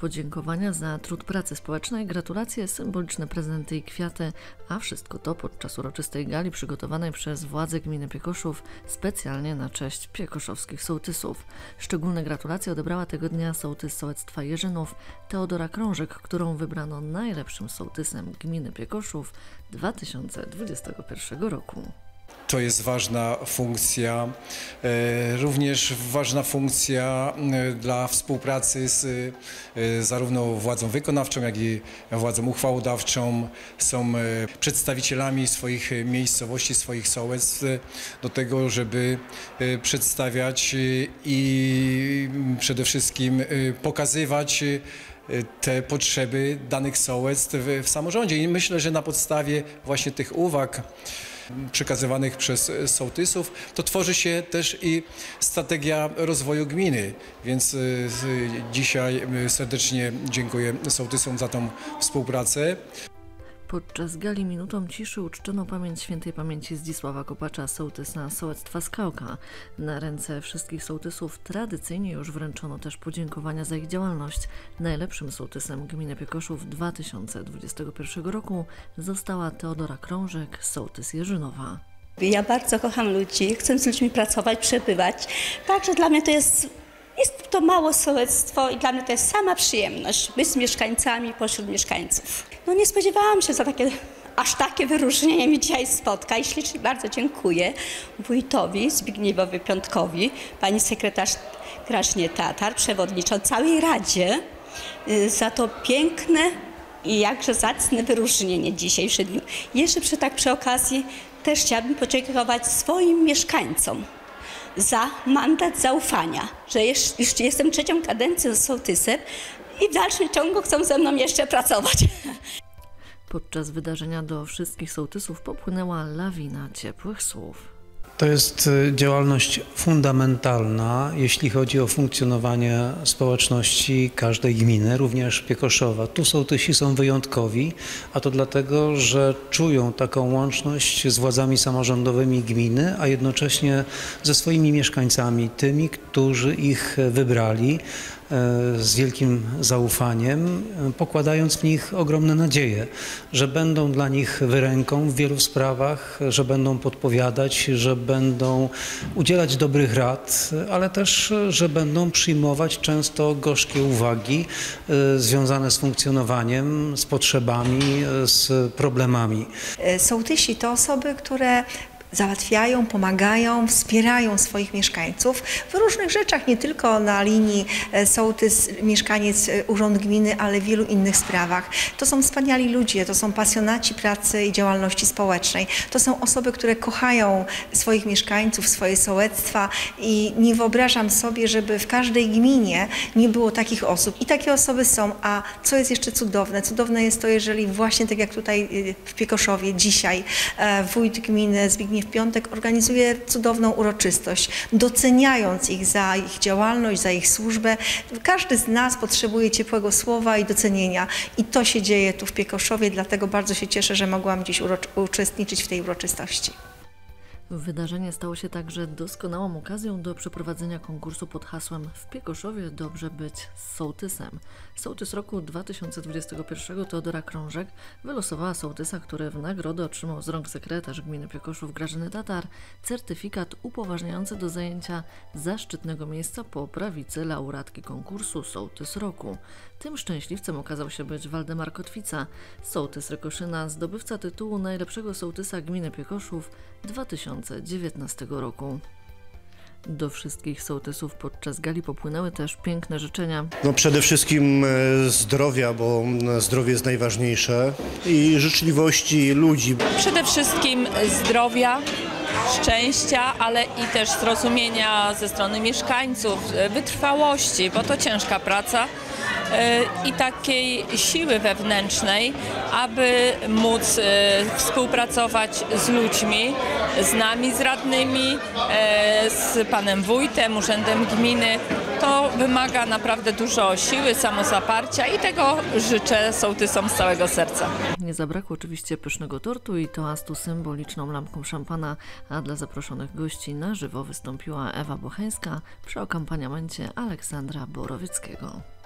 Podziękowania za trud pracy społecznej, gratulacje, symboliczne prezenty i kwiaty, a wszystko to podczas uroczystej gali przygotowanej przez władze gminy Piekoszów specjalnie na cześć piekoszowskich sołtysów. Szczególne gratulacje odebrała tego dnia sołtys sołectwa Jerzynów Teodora Krążek, którą wybrano najlepszym sołtysem gminy Piekoszów 2021 roku. To jest ważna funkcja, również ważna funkcja dla współpracy z zarówno władzą wykonawczą, jak i władzą uchwałodawczą. Są przedstawicielami swoich miejscowości, swoich sołectw do tego, żeby przedstawiać i przede wszystkim pokazywać te potrzeby danych sołectw w samorządzie. I myślę, że na podstawie właśnie tych uwag przekazywanych przez sołtysów, to tworzy się też i strategia rozwoju gminy, więc dzisiaj serdecznie dziękuję sołtysom za tą współpracę. Podczas gali minutą ciszy uczczono pamięć świętej pamięci Zdzisława Kopacza, sołtysa sołectwa Skałka. Na ręce wszystkich sołtysów tradycyjnie już wręczono też podziękowania za ich działalność. Najlepszym sołtysem gminy Piekoszów 2021 roku została Teodora Krążek, sołtys Jerzynowa. Ja bardzo kocham ludzi, chcę z ludźmi pracować, przebywać, także dla mnie to jest to małe sołectwo i dla mnie to jest sama przyjemność być z mieszkańcami pośród mieszkańców. No nie spodziewałam się, że aż takie wyróżnienie mi dzisiaj spotka i ślicznie bardzo dziękuję wójtowi Zbigniewowi Piątkowi, pani sekretarz Grażynie Tatar, przewodniczącej całej Radzie za to piękne i jakże zacne wyróżnienie dzisiejszym dniu. Jeszcze przy okazji też chciałabym podziękować swoim mieszkańcom za mandat zaufania, że już jestem trzecią kadencję z sołtysem i w dalszym ciągu chcą ze mną jeszcze pracować. Podczas wydarzenia do wszystkich sołtysów popłynęła lawina ciepłych słów. To jest działalność fundamentalna, jeśli chodzi o funkcjonowanie społeczności każdej gminy, również Piekoszowa. Tu sołtysi są wyjątkowi, a to dlatego, że czują taką łączność z władzami samorządowymi gminy, a jednocześnie ze swoimi mieszkańcami, tymi, którzy ich wybrali z wielkim zaufaniem, pokładając w nich ogromne nadzieje, że będą dla nich wyręką w wielu sprawach, że będą podpowiadać, że będą udzielać dobrych rad, ale też, że będą przyjmować często gorzkie uwagi związane z funkcjonowaniem, z potrzebami, z problemami. Sołtysi to osoby, które załatwiają, pomagają, wspierają swoich mieszkańców w różnych rzeczach, nie tylko na linii sołtys, mieszkaniec, urząd gminy, ale w wielu innych sprawach. To są wspaniali ludzie, to są pasjonaci pracy i działalności społecznej. To są osoby, które kochają swoich mieszkańców, swoje sołectwa i nie wyobrażam sobie, żeby w każdej gminie nie było takich osób. I takie osoby są, a co jest jeszcze cudowne? Cudowne jest to, jeżeli właśnie tak jak tutaj w Piekoszowie dzisiaj wójt gminy Zbigniew Piątek organizuje cudowną uroczystość, doceniając ich za ich działalność, za ich służbę. Każdy z nas potrzebuje ciepłego słowa i docenienia i to się dzieje tu w Piekoszowie, dlatego bardzo się cieszę, że mogłam dziś uczestniczyć w tej uroczystości. Wydarzenie stało się także doskonałą okazją do przeprowadzenia konkursu pod hasłem „W Piekoszowie dobrze być sołtysem”. Sołtys roku 2021 Teodora Krążek wylosowała sołtysa, który w nagrodę otrzymał z rąk sekretarz gminy Piekoszów Grażyny Tatar certyfikat upoważniający do zajęcia zaszczytnego miejsca po prawicy laureatki konkursu Sołtys Roku. Tym szczęśliwcem okazał się być Waldemar Kotwica, sołtys Rykoszyna, zdobywca tytułu najlepszego sołtysa gminy Piekoszów 2019 roku. Do wszystkich sołtysów podczas gali popłynęły też piękne życzenia. Przede wszystkim zdrowia, bo zdrowie jest najważniejsze i życzliwości ludzi. Przede wszystkim zdrowia, szczęścia, ale i też zrozumienia ze strony mieszkańców, wytrwałości, bo to ciężka praca i takiej siły wewnętrznej, aby móc współpracować z ludźmi, z nami, z radnymi, z panem wójtem, urzędem gminy. To wymaga naprawdę dużo siły, samozaparcia i tego życzę sołtysom z całego serca. Nie zabrakło oczywiście pysznego tortu i toastu symboliczną lampką szampana, a dla zaproszonych gości na żywo wystąpiła Ewa Bocheńska przy akompaniamencie Aleksandra Borowieckiego.